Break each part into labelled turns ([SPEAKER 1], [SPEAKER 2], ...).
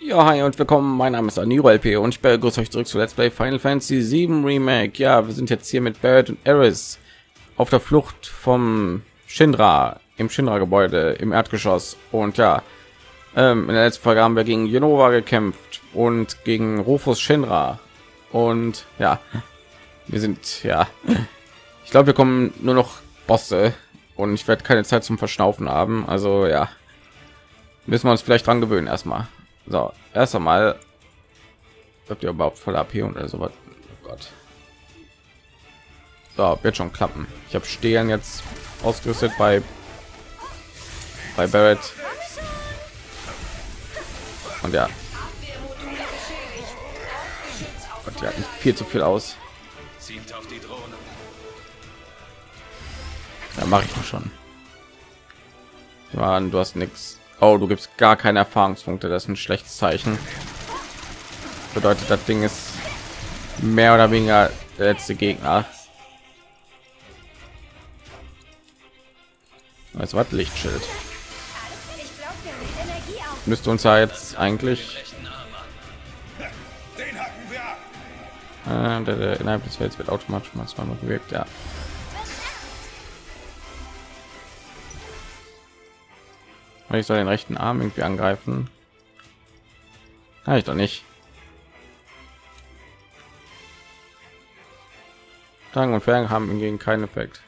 [SPEAKER 1] Ja, hi und willkommen. Mein Name ist Aniro LP und ich begrüße euch zurück zu Let's Play Final Fantasy 7 Remake. Ja, wir sind jetzt hier mit Barret und Aeris auf der Flucht vom Shinra im Shinra-Gebäude im Erdgeschoss. Und ja, in der letzten Folge haben wir gegen Jenova gekämpft und gegen Rufus Shinra. Und ja, wir sind ich glaube, wir kommen nur noch Bosse und ich werde keine Zeit zum Verschnaufen haben. Also ja, müssen wir uns vielleicht dran gewöhnen erstmal. So, erst einmal habt ihr überhaupt voll AP oder sowas. Oh Gott. So, wird schon klappen. Ich habe Stehlen jetzt ausgerüstet bei Barret. Und ja. Und die hatten viel zu viel aus. Da mache ich doch schon. Mann, du hast nichts. Oh, du gibst gar keine Erfahrungspunkte. Das ist ein schlechtes Zeichen. Bedeutet, das Ding ist mehr oder weniger der letzte Gegner. Als was Lichtschild müsste uns ja jetzt eigentlich der innerhalb des Felds wird automatisch mal zweimal bewegt. Ja. Ich soll den rechten Arm irgendwie angreifen. Kann ich doch nicht. Drang und Fern haben hingegen keinen Effekt.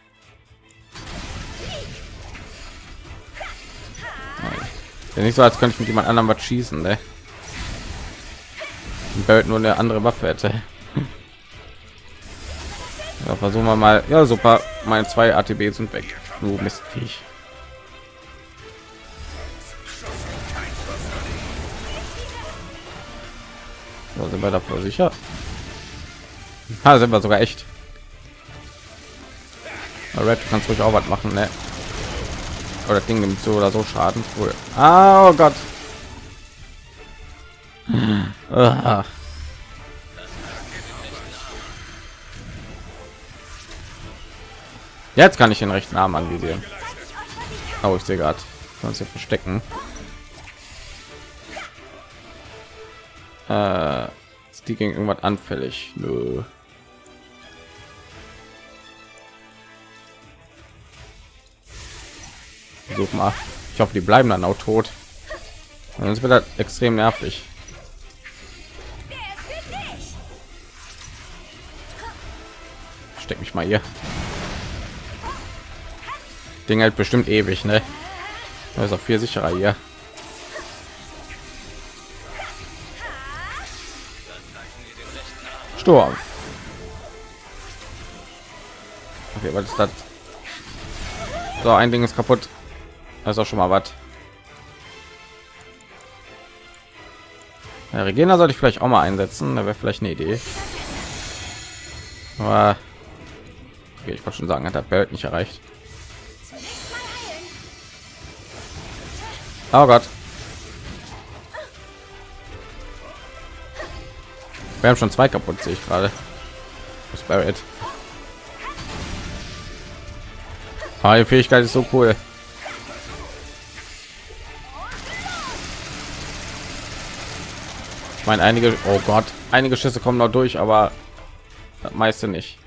[SPEAKER 1] Ja, nicht so, als könnte ich mit jemand anderem was schießen, ne? Und nur eine andere Waffe hätte. Ja, versuchen wir mal. Ja, super. Meine 2 ATB sind weg. Du Mistviech. So, sind wir davor sicher? Sind wir sogar echt. Red, du kannst ruhig auch was machen, ne? Oder das Ding nimmt so oder so Schaden. Cool. Oh Gott. Jetzt kann ich den rechten Arm anvisieren. Oh, ich sehe gerade. Kann uns hier verstecken. Ist die gegen irgendwas anfällig? Nö. Versuch mal. Ich hoffe, die bleiben dann auch tot. Sonst wird das extrem nervig. Steck mich mal hier. Ding halt bestimmt ewig, ne? Das ist auch viel sicherer hier. Sturm. Okay, was ist das? So, ein Ding ist kaputt. Das ist auch schon mal was. Ja, Regina sollte ich vielleicht auch mal einsetzen. Da wäre vielleicht eine Idee. Aber okay, ich wollte schon sagen, hat der Barret nicht erreicht. Oh Gott. Wir haben schon 2 kaputt, sehe ich gerade. Das Barret. Ah, die Fähigkeit ist so cool. Ich meine, oh Gott, einige Schüsse kommen noch durch, aber das meiste nicht.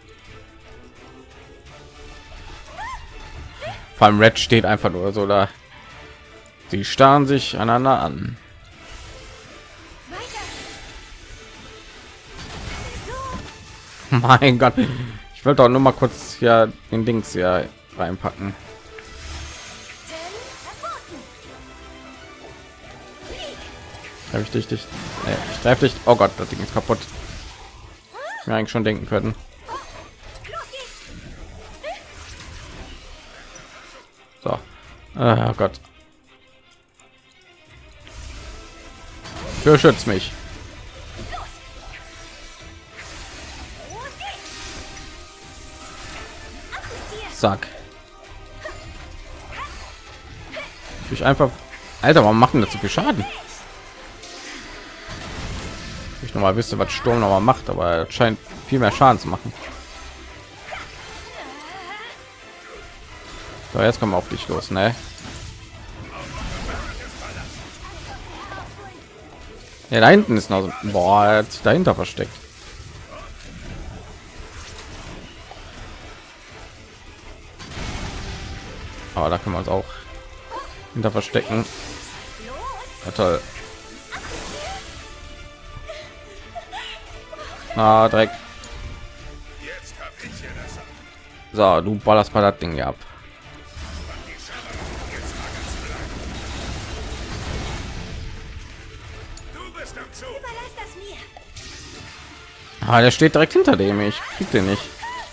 [SPEAKER 1] Vor allem Red steht einfach nur so da. Sie starren sich einander an. Mein Gott, ich wollte auch nur mal kurz hier den Dings hier reinpacken. Habe ich dich? Ich treffe dich. Oh Gott, das Ding ist kaputt. Ich mir eigentlich schon denken können. So. Oh Gott. Beschützt mich. Zack. Ich einfach. Alter, warum machen das so viel Schaden? Ich noch mal wüsste, was Sturm noch mal macht, aber er scheint viel mehr Schaden zu machen. So, jetzt kommen wir auf dich los, ne? Ja, da hinten ist noch so. Boah, er hat sich dahinter versteckt. Aber da können wir uns auch hinter verstecken. Ja, toll. Ah, Dreck. So, du ballerst mal das Ding hier ab. Ah, der steht direkt hinter dem. Ich krieg den nicht.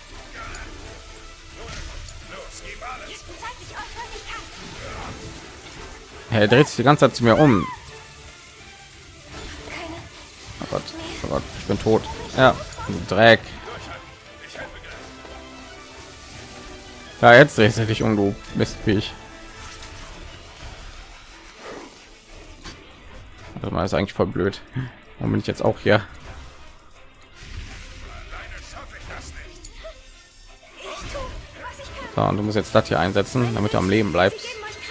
[SPEAKER 1] Er dreht sich die ganze Zeit zu mir um. Oh Gott, ich bin tot. Ja, Dreck. Ja, jetzt drehst du dich um, du Mistviech. Also mal, ist eigentlich voll blöd. Warum bin ich jetzt auch hier? So, und du musst jetzt das hier einsetzen, damit du am Leben bleibst.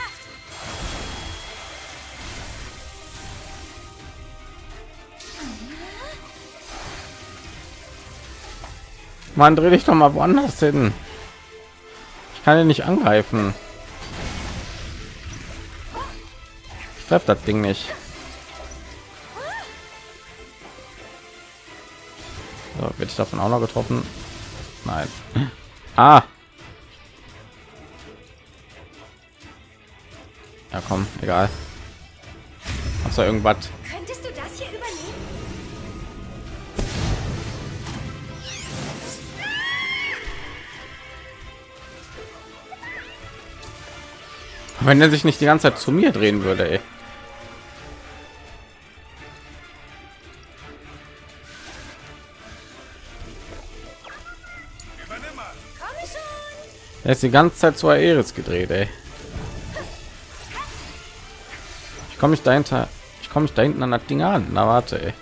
[SPEAKER 1] Man, dreh dich doch mal woanders hin. Ich kann ihn nicht angreifen. Ich treffe das Ding nicht. So, werde ich davon auch noch getroffen? Nein. Ah. Ja, komm, egal. Hast du irgendwas?
[SPEAKER 2] Könntest du das hier übernehmen?
[SPEAKER 1] Wenn er sich nicht die ganze Zeit zu mir drehen würde, ey. Er ist die ganze Zeit zu Aeris gedreht, ey. Ich komme nicht dahinter. Ich komme nicht da hinten an das Ding an. Na warte, ey.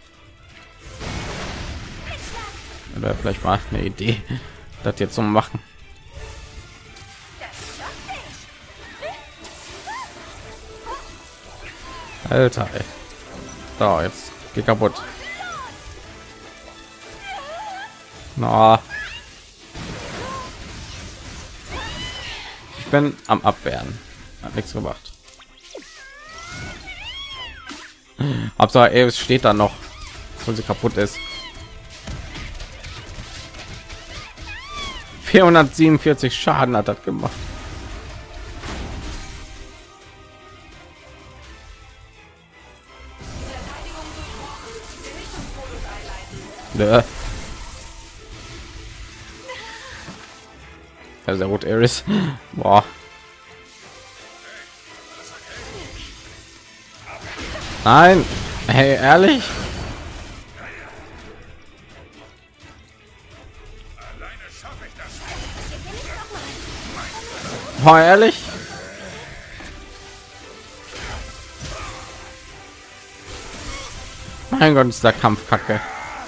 [SPEAKER 1] Oder vielleicht mal eine Idee, das jetzt so machen. Alter, ey. So, jetzt geht kaputt. Na. Ich bin am Abwehren. Hat nichts gemacht. Hauptsache, es steht da noch, wo sie kaputt ist. 447 Schaden hat das gemacht. Ja, sehr gut, Aeris. Boah. Nein, hey, ehrlich? Boah, ehrlich? Mein Gott, ist der Kampf kacke.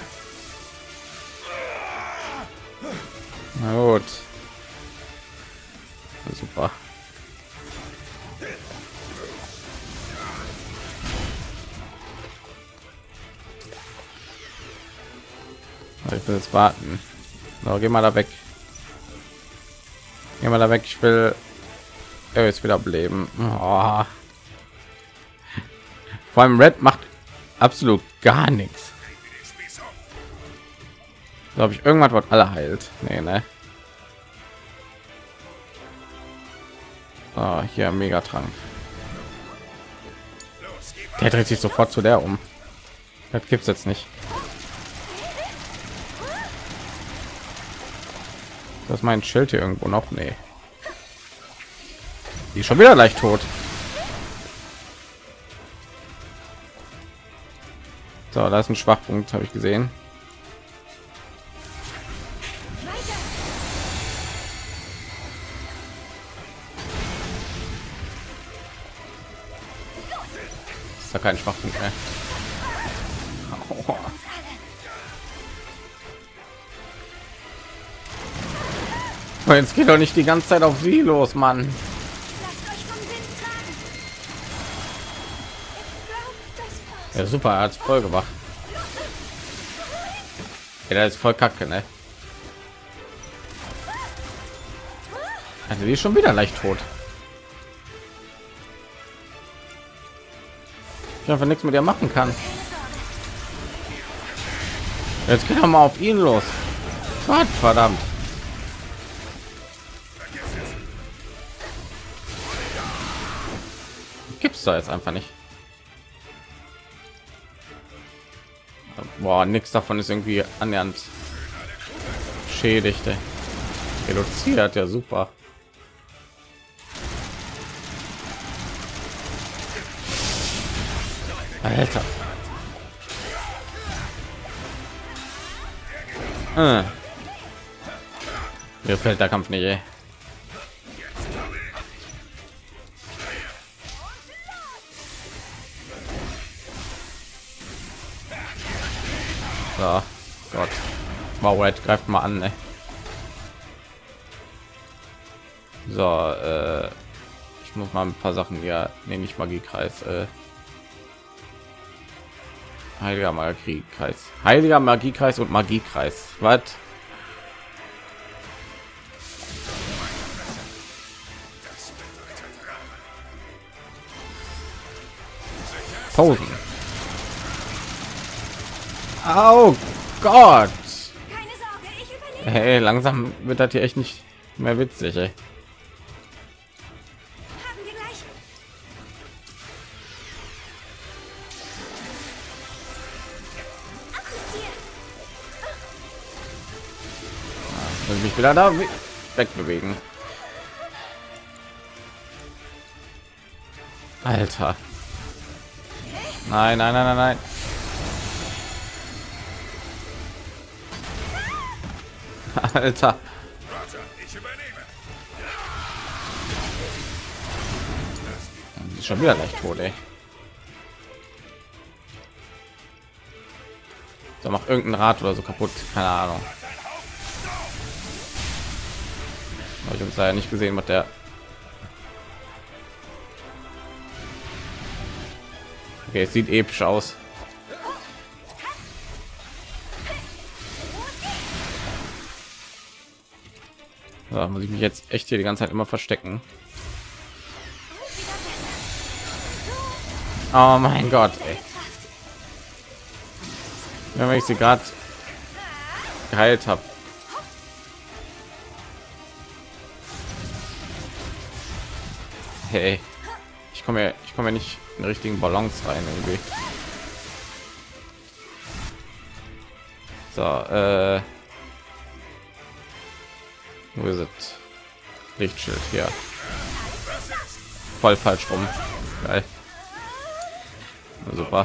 [SPEAKER 1] Na gut. Super. Ich will jetzt warten. So, geh mal da weg. Geh mal da weg. Ich will jetzt wieder beleben. Oh. Vor allem Red macht absolut gar nichts. Glaube ich, irgendwas wird alle heilt. Nee, ne? Oh, hier Megatrank. Der dreht sich sofort zu der um. Das gibt's jetzt nicht. Das ist mein Schild hier irgendwo noch. Nee. Die ist schon wieder leicht tot. So, da ist ein Schwachpunkt, habe ich gesehen. Ist da kein Schwachpunkt mehr. Oh. Jetzt geht doch nicht die ganze Zeit auf sie los, Mann. Ja, super, er hat voll gemacht. Ja, der ist voll kacke, ne? Also die ist schon wieder leicht tot. Ich einfach nichts mit ihr machen kann. Jetzt geht er mal auf ihn los. Gott, verdammt. Gibt's da jetzt einfach nicht. Boah, nichts davon ist irgendwie annähernd schädigt. Ey. Reduziert, ja super. Alter. Mir fällt der Kampf nicht, ey. So, Gott. Wow, Red greift mal an, ne? So, ich muss mal ein paar Sachen, ja, nehme ich Magiekreis, heiliger Magiekreis und Magiekreis. Was? Pausen. Oh Gott.
[SPEAKER 2] Keine Sorge, ich überlebe.
[SPEAKER 1] Hey, langsam wird das hier echt nicht mehr witzig, ey.
[SPEAKER 2] Haben wir gleich. Abgezieht.
[SPEAKER 1] Muss ich mich wieder da wegbewegen. Alter. Nein, nein, nein, nein, nein. Alter. Ist schon wieder leicht tot, ey. Da macht irgendein Rad oder so kaputt, keine Ahnung. Habe ich uns leider nicht gesehen, was der. Okay, es sieht episch aus. So, muss ich mich jetzt echt hier die ganze Zeit immer verstecken. Oh mein Gott, ey. Wenn ich sie gerade geheilt habe. Hey, ich komme ja nicht in den richtigen Balance rein irgendwie. So, wo ist es? Lichtschild hier. Voll falsch rum. Geil. Super.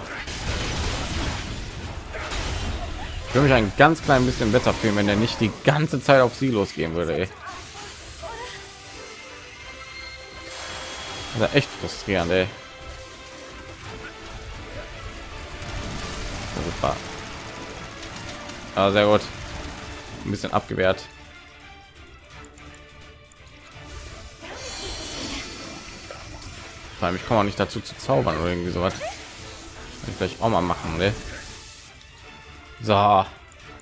[SPEAKER 1] Ich würde mich ein ganz klein bisschen besser fühlen, wenn er nicht die ganze Zeit auf sie losgehen würde. Ey. Das ist echt frustrierend, ey. Super. Ah, sehr gut. Ein bisschen abgewehrt. Vor allem, ich komme auch nicht dazu zu zaubern oder irgendwie sowas. Kann ich vielleicht auch mal machen, ne? So.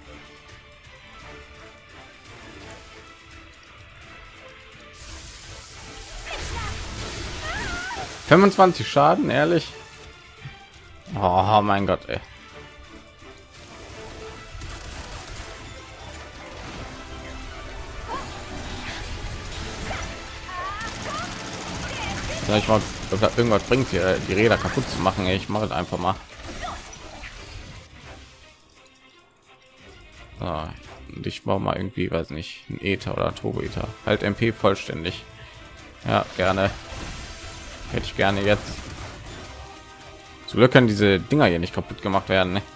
[SPEAKER 1] ...25 Schaden, ehrlich? Oh mein Gott, ey. Ja, ich mal, irgendwas bringt hier die Räder kaputt zu machen, ey. Ich mache es einfach mal. So, und ich baue mal irgendwie, weiß nicht, ein Ether oder Turbo-Ether. Halt MP vollständig. Ja, gerne. Hätte ich gerne jetzt. Zum Glück können diese Dinger hier nicht kaputt gemacht werden. Ne?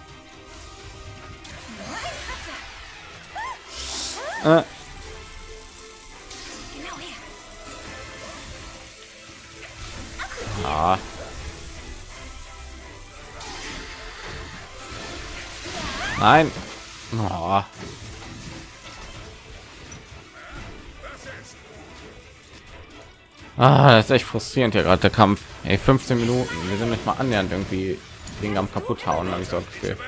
[SPEAKER 1] Ah. Nein. Oh. Ah, das ist echt frustrierend hier gerade der Kampf. Ey, 15 Minuten. Wir sind nicht mal annähernd irgendwie Ding am kaputt hauen, habe ich so das Gefühl.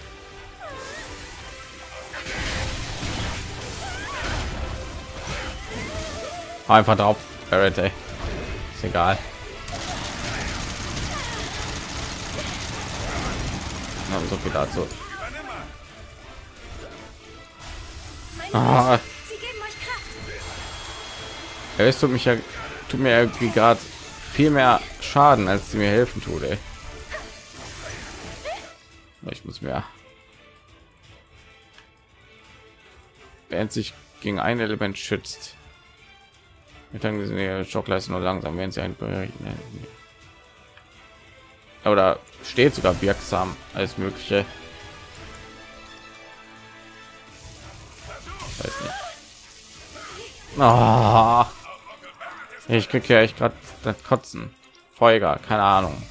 [SPEAKER 1] Einfach drauf, Barrett, ey. Ist egal. Na, so viel dazu. Ah.
[SPEAKER 2] Sie geben euch Kraft.
[SPEAKER 1] Ja, es tut mir irgendwie gerade viel mehr Schaden, als sie mir helfen tut, ey. Ich muss mehr. Während sich gegen ein Element schützt. Mit dann Schockleistung nur langsam, wenn sie ein oder steht sogar wirksam als mögliche. Weiß nicht. Oh, ich krieg ja echt gerade das Kotzen. Folger, keine Ahnung.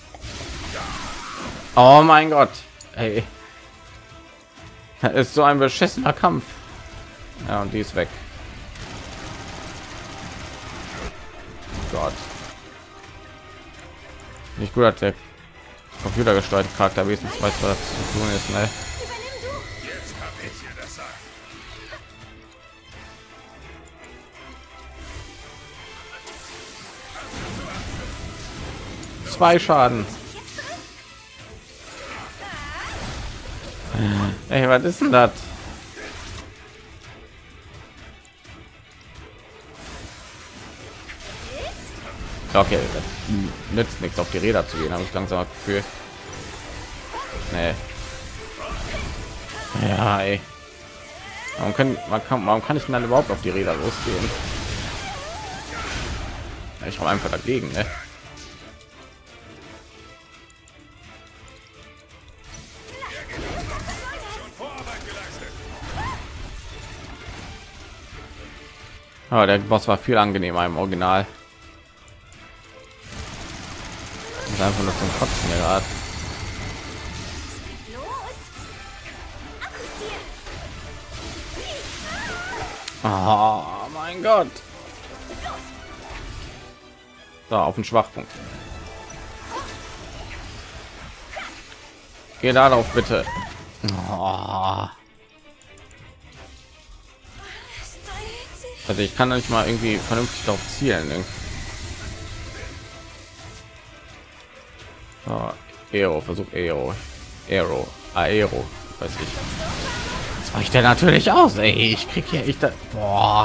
[SPEAKER 1] Oh mein Gott, ey, das ist so ein beschissener Kampf. Ja, und die ist weg. Gott, nicht gut, hat der computergesteuerte Charakter wenigstens weiß, was zu tun ist, ne?
[SPEAKER 3] Jetzt hab ich hier das Sagen.
[SPEAKER 1] 2 Schaden. Ey, was ist denn das? Okay, das nützt nichts, auf die Räder zu gehen, habe ich langsam das Gefühl. Nee. Ja, ey. Warum kann ich denn dann überhaupt auf die Räder losgehen? Ich habe einfach dagegen, ne? Oh, der Boss war viel angenehmer im Original. Das ist einfach nur zum Kotzen hier gerade.
[SPEAKER 2] Los. Akkustier.
[SPEAKER 1] Oh mein Gott. Da auf den Schwachpunkt. Geh darauf bitte. Oh. Also ich kann nicht mal irgendwie vernünftig darauf zielen. Oh, Aero, versuch Aero, Aero, weiß ich. Das reicht ja natürlich aus, ey. Ich krieg hier echt, boah.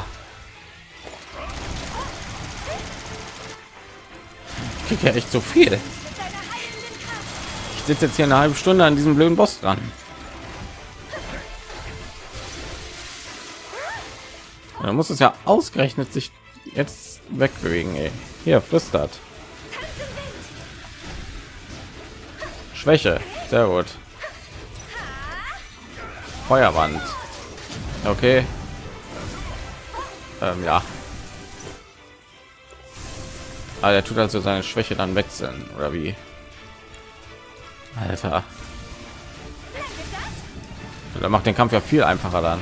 [SPEAKER 1] Ich krieg ja echt so viel. Ich sitze jetzt hier eine halbe Stunde an diesem blöden Boss dran. Da muss es ja ausgerechnet sich jetzt wegbewegen, ey. Hier flüstert. Schwäche, sehr gut. Feuerwand. Okay. Ja. Aber der tut also seine Schwäche dann wechseln, oder wie? Alter. Da macht den Kampf ja viel einfacher dann.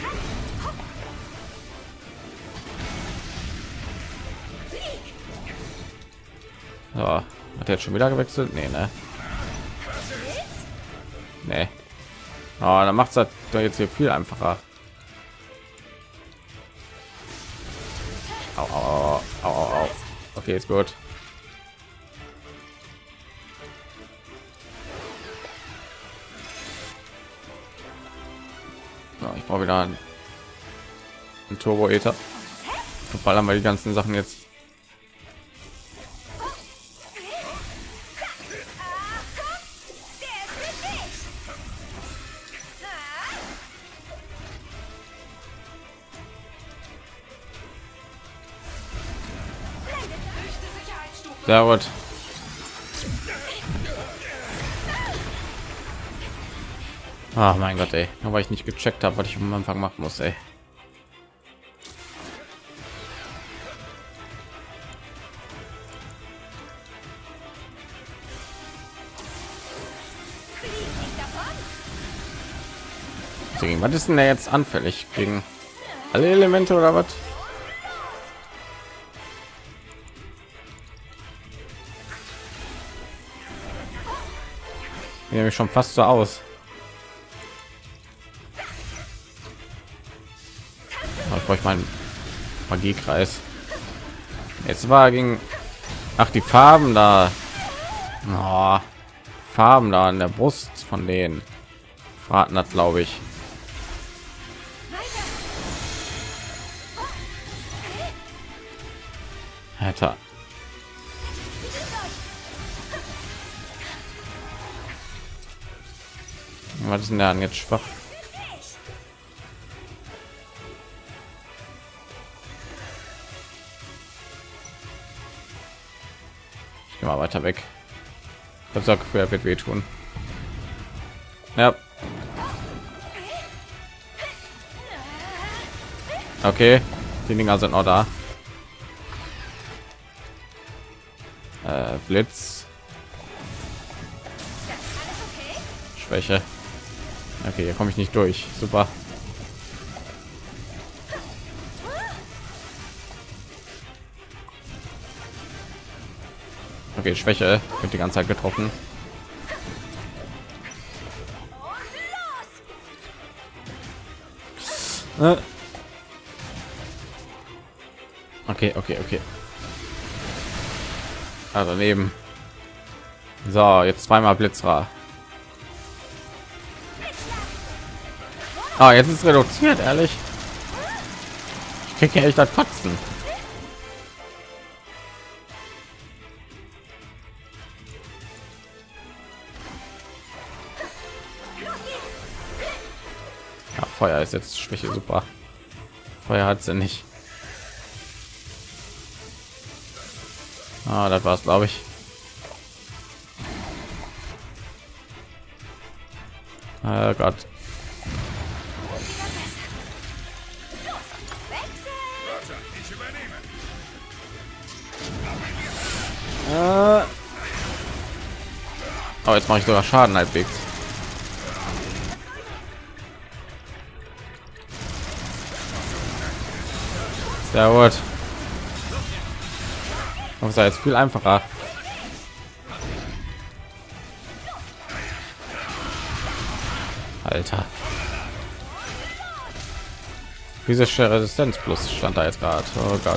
[SPEAKER 1] So, hat er jetzt schon wieder gewechselt? Nee, ne? Nee. Oh, dann macht es halt jetzt hier viel einfacher. Au, au, au, au, au. Okay, ist gut. So, ich brauche wieder einen Turbo-Ether. Ballern wir die ganzen Sachen jetzt. Sehr gut. Ach mein Gott, ey, nur weil ich nicht gecheckt habe, was ich am Anfang machen muss, ey. Deswegen, was ist denn der jetzt anfällig gegen alle Elemente oder was? Nämlich schon fast so aus. Ich brauche meinen Magiekreis. Jetzt war gegen die Farben da. Oh, Farben da an der Brust von denen. Verraten hat, glaube ich. Alter. Was ist denn da jetzt schwach? Ich gehe mal weiter weg. Ich habe gesagt, er wird wehtun. Ja. Okay, die Dinger sind noch da. Blitz. Schwäche. Okay, hier komme ich nicht durch. Super. Okay, Schwäche wird die ganze Zeit getroffen. Okay. Also daneben. So, jetzt zweimal Blitzra. Jetzt ist reduziert, ehrlich. Ich kriege ja echt das Kotzen. Ja, Feuer ist jetzt Schwäche, super. Feuer hat sie nicht. Das war's, glaube ich. Gott. Oh, jetzt mache ich sogar Schaden halbwegs. Sehr gut. Das ist jetzt viel einfacher. Alter. Physische Resistenz plus stand da jetzt gerade. Oh Gott.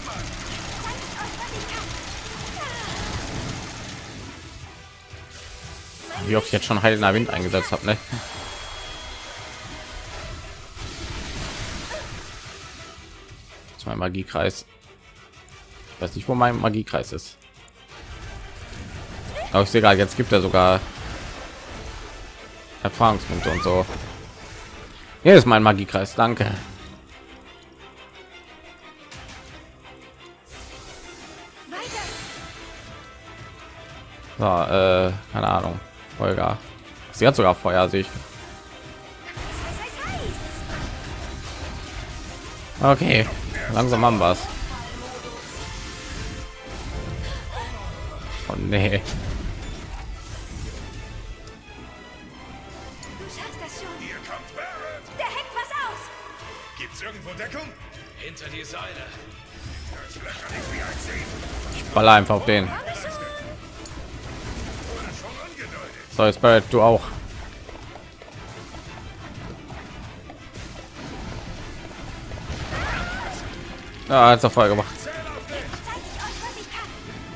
[SPEAKER 1] Wie oft ich jetzt schon heilender Wind eingesetzt habe, ne? Das ist mein Magiekreis. Ich weiß nicht, wo mein Magiekreis ist. Aber ich sehe gerade, jetzt gibt er sogar Erfahrungspunkte und so. Hier ist mein Magiekreis, danke. So, keine Ahnung. Folger. Sie hat sogar Feuer, sehe ich. Okay, langsam haben wir es. Oh nee.
[SPEAKER 2] Du schaffst das schon.
[SPEAKER 3] Hier kommt Barrett.
[SPEAKER 2] Der hängt was aus.
[SPEAKER 3] Gibt's irgendwo Deckung?
[SPEAKER 4] Hinter die Säule.
[SPEAKER 3] Das löchert nicht wie ein See.
[SPEAKER 1] Ich baller einfach auf den.
[SPEAKER 3] Schon ungeduldig.
[SPEAKER 1] So, jetzt Barrett, du auch. Hat's auf Feuer gemacht.
[SPEAKER 2] Zeig ich euch, was ich kann.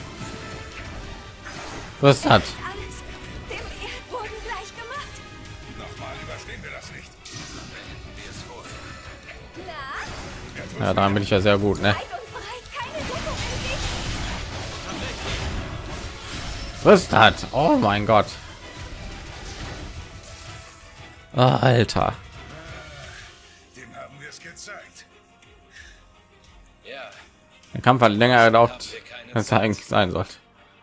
[SPEAKER 1] Was ist das?
[SPEAKER 2] Alles dem Erdboden gleich gemacht.
[SPEAKER 3] Nochmal überstehen wir das nicht.
[SPEAKER 2] Na,
[SPEAKER 1] Ja, daran bin ich ja sehr gut, ne?
[SPEAKER 2] weit und breit keine Deckung in Sicht.
[SPEAKER 1] Was ist das? Oh mein Gott. Alter.
[SPEAKER 3] Dem haben wir es gezeigt.
[SPEAKER 4] Ja,
[SPEAKER 1] Der Kampf hat länger gedauert, als er eigentlich sein sollte.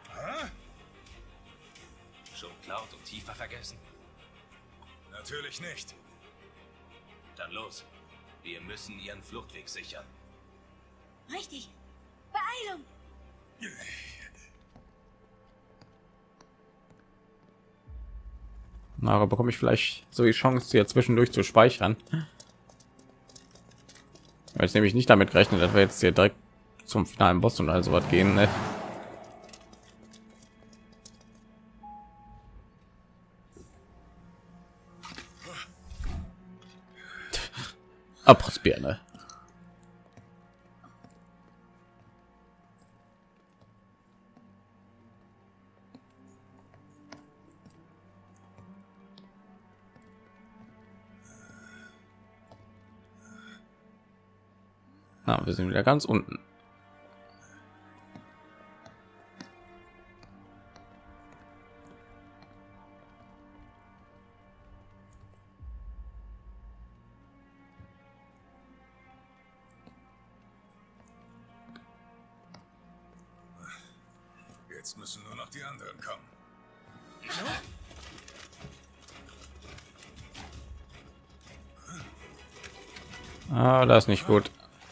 [SPEAKER 4] schon laut und tiefer vergessen.
[SPEAKER 3] Natürlich nicht.
[SPEAKER 4] Dann los. Wir müssen ihren Fluchtweg sichern.
[SPEAKER 2] Richtig. Beeilung.
[SPEAKER 1] Na, aber bekomme ich vielleicht so die Chance, hier zwischendurch zu speichern? Jetzt nämlich nicht damit gerechnet, dass wir jetzt hier direkt zum finalen Boss und also was gehen, ne? Abrissbirne. Na, wir sind wieder ganz unten.
[SPEAKER 3] Jetzt müssen nur noch die anderen kommen.
[SPEAKER 1] Ah, das ist nicht gut.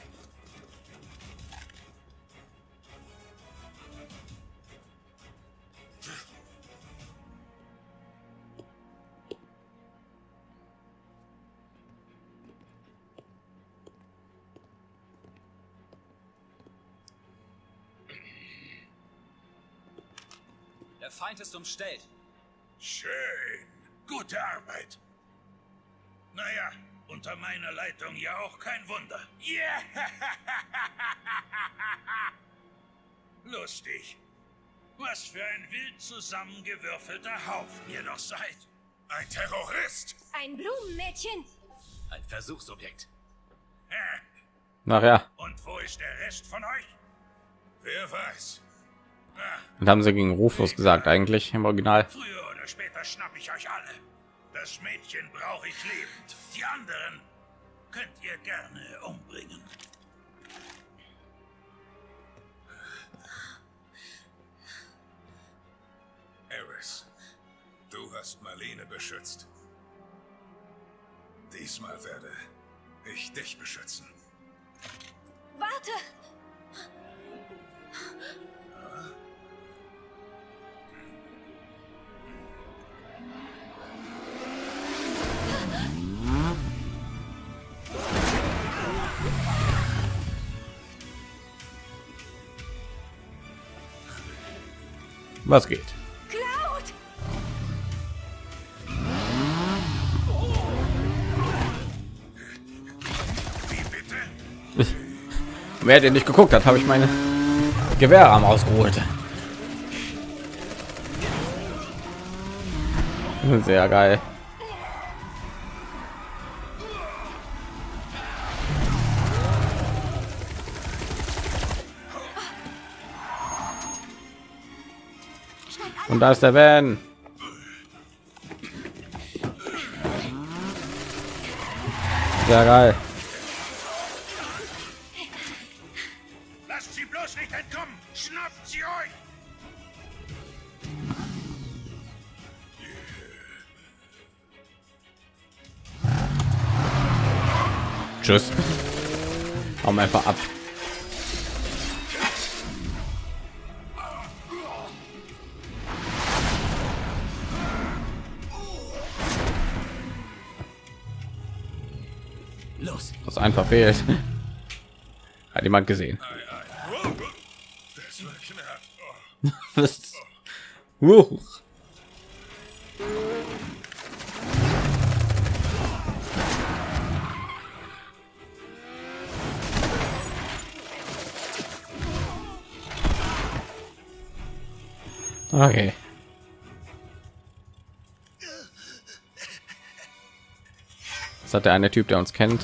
[SPEAKER 4] Der Feind ist umstellt.
[SPEAKER 3] Schön. Gute Arbeit. Naja, unter meiner Leitung ja auch kein Wunder. Yeah! Lustig. Was für ein wild zusammengewürfelter Haufen ihr doch seid. Ein Terrorist.
[SPEAKER 2] Ein Blumenmädchen.
[SPEAKER 4] Ein Versuchsobjekt.
[SPEAKER 3] Hä?
[SPEAKER 1] Nachher.
[SPEAKER 3] Und wo ist der Rest von euch? Wer weiß.
[SPEAKER 1] Und haben sie gegen Rufus gesagt, eigentlich im Original.
[SPEAKER 3] Früher oder später schnapp ich euch alle. Das Mädchen brauche ich lebend. Die anderen könnt ihr gerne umbringen. Eris, du hast Marlene beschützt. Diesmal werde ich dich beschützen.
[SPEAKER 2] Warte.
[SPEAKER 1] Was geht?
[SPEAKER 2] Cloud.
[SPEAKER 3] Wie bitte?
[SPEAKER 1] Wer den nicht geguckt hat, habe ich meine Gewehrarm ausgeholt. Sehr geil. Und da ist der Van. Sehr geil.
[SPEAKER 3] Lasst sie bloß nicht entkommen! Schnappt sie euch!
[SPEAKER 1] Tschüss. Hauen wir einfach ab.
[SPEAKER 4] Los.
[SPEAKER 1] Was einfach fehlt. Hat jemand gesehen?
[SPEAKER 3] Das war knapp.
[SPEAKER 1] Was? Okay. Das hat der eine Typ, der uns kennt.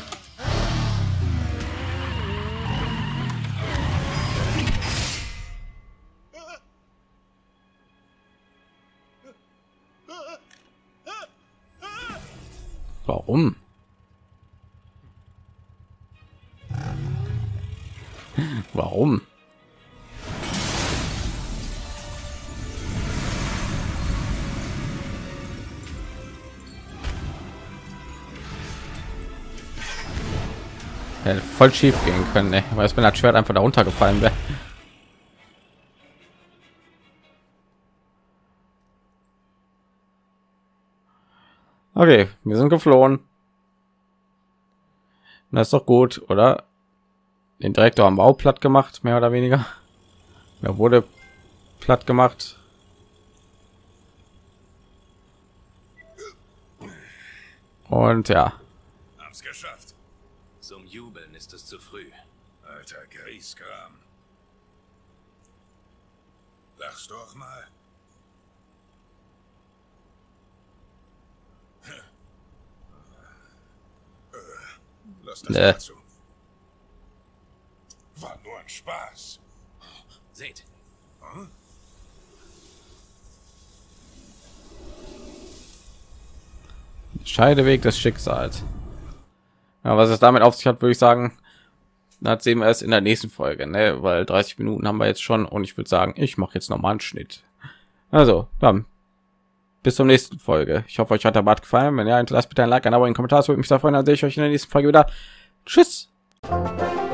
[SPEAKER 1] Warum? Warum? Hätte voll schief gehen können, ey, weil es mir das Schwert einfach da runtergefallen wäre. Okay, wir sind geflohen. Das ist doch gut, oder? Den Direktor haben wir auch platt gemacht, mehr oder weniger. Er wurde platt gemacht. Und ja,
[SPEAKER 3] Haben's geschafft.
[SPEAKER 4] Zum Jubeln ist es zu früh.
[SPEAKER 3] Alter Grieskram. Lach's doch mal. Lass das mal zu. War nur ein Spaß.
[SPEAKER 4] Seht,
[SPEAKER 3] Hm?
[SPEAKER 1] Scheideweg des Schicksals. Ja, was es damit auf sich hat, würde ich sagen, das sehen wir erst in der nächsten Folge, ne? Weil 30 Minuten haben wir jetzt schon und ich würde sagen, ich mache jetzt noch mal einen Schnitt. Also, dann bis zur nächsten Folge. Ich hoffe, euch hat der Bart gefallen. Wenn ja, hinterlasst bitte ein Like, ein Abo, einen Kommentar. Das würde mich sehr freuen. Dann sehe ich euch in der nächsten Folge wieder. Tschüss.